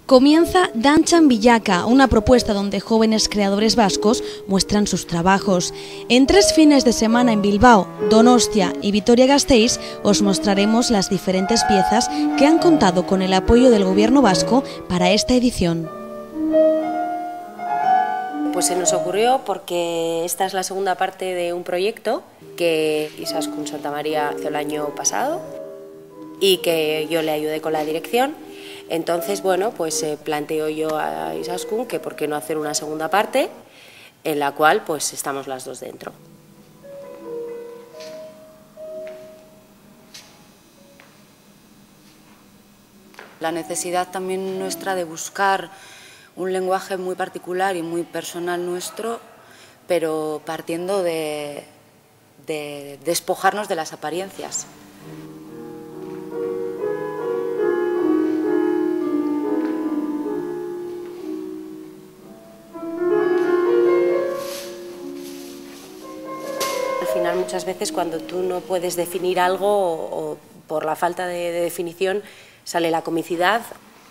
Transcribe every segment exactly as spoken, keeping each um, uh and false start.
Comienza Danchan Villaka, una propuesta donde jóvenes creadores vascos muestran sus trabajos. En tres fines de semana en Bilbao, Donostia y Vitoria-Gasteiz os mostraremos las diferentes piezas que han contado con el apoyo del gobierno vasco para esta edición. Pues se nos ocurrió porque esta es la segunda parte de un proyecto que Izaskun Santamaría hizo el año pasado y que yo le ayudé con la dirección. Entonces, bueno, pues eh, planteo yo a Izaskun que por qué no hacer una segunda parte en la cual pues estamos las dos dentro. La necesidad también nuestra de buscar un lenguaje muy particular y muy personal nuestro, pero partiendo de, de despojarnos de las apariencias. Al final, muchas veces cuando tú no puedes definir algo o, o por la falta de, de definición sale la comicidad.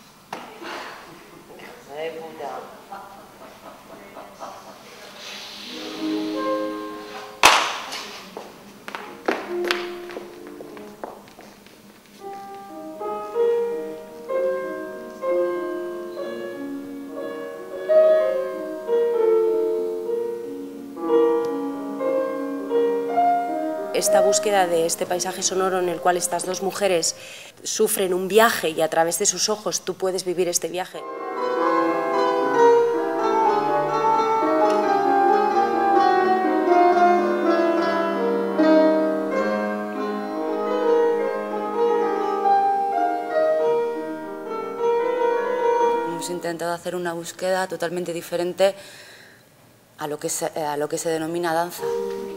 Esta búsqueda de este paisaje sonoro en el cual estas dos mujeres sufren un viaje y a través de sus ojos tú puedes vivir este viaje. Hemos intentado hacer una búsqueda totalmente diferente a lo que se, a lo que se denomina danza.